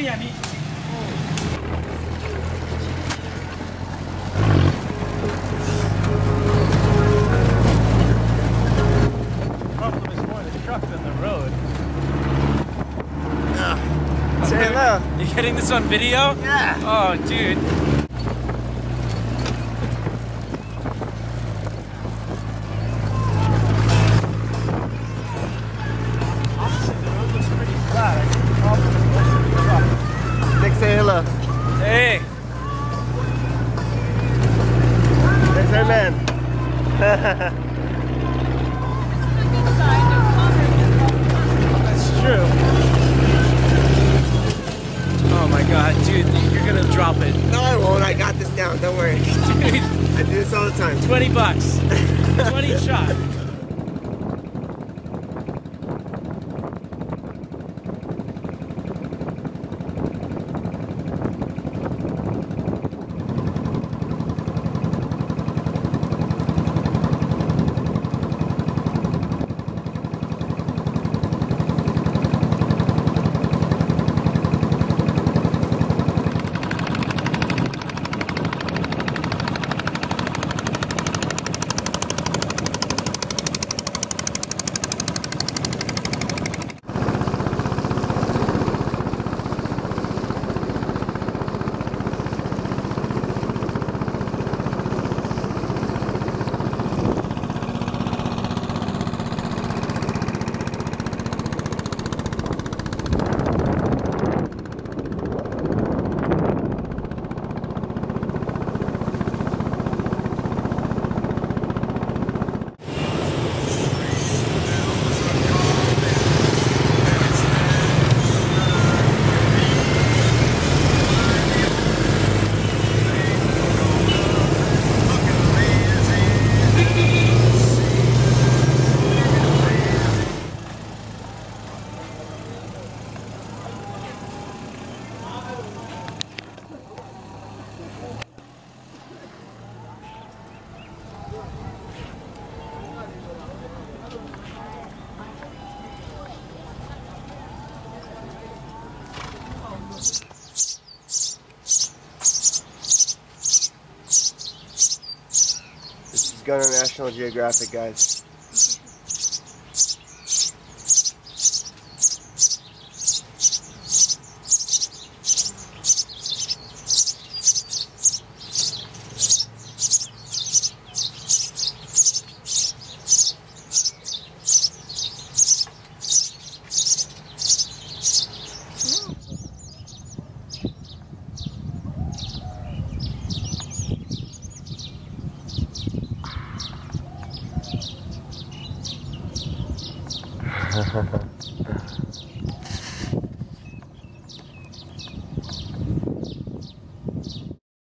Say hello. You getting this on video? Yeah. Oh, dude. Nick, say hello. Hey. That's our man. That's true. Oh my god, dude, you're gonna drop it. No, I won't. I got this down. Don't worry. Dude, I do this all the time. $20. 20 shot. This is going on National Geographic, guys. Ha ha ha.